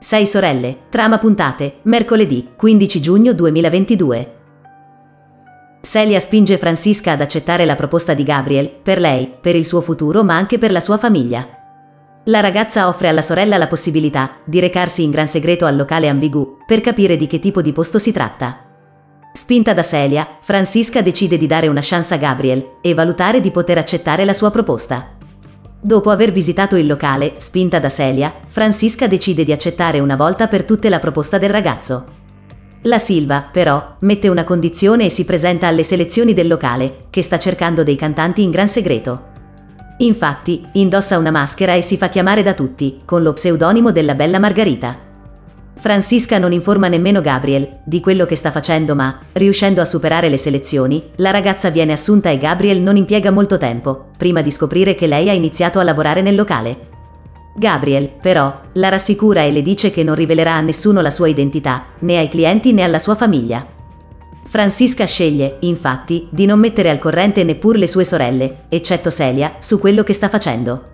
6 sorelle, trama puntate, mercoledì 15 giugno 2022. Celia spinge Francisca ad accettare la proposta di Gabriel, per lei, per il suo futuro ma anche per la sua famiglia. La ragazza offre alla sorella la possibilità di recarsi in gran segreto al locale ambigu per capire di che tipo di posto si tratta. Spinta da Celia, Francisca decide di dare una chance a Gabriel e valutare di poter accettare la sua proposta. Dopo aver visitato il locale, spinta da Celia, Francisca decide di accettare una volta per tutte la proposta del ragazzo. La Silva, però, mette una condizione e si presenta alle selezioni del locale, che sta cercando dei cantanti in gran segreto. Infatti, indossa una maschera e si fa chiamare da tutti, con lo pseudonimo della Bella Margarita. Francisca non informa nemmeno Gabriel di quello che sta facendo ma, riuscendo a superare le selezioni, la ragazza viene assunta e Gabriel non impiega molto tempo, prima di scoprire che lei ha iniziato a lavorare nel locale. Gabriel, però, la rassicura e le dice che non rivelerà a nessuno la sua identità, né ai clienti né alla sua famiglia. Francisca sceglie, infatti, di non mettere al corrente neppure le sue sorelle, eccetto Celia, su quello che sta facendo.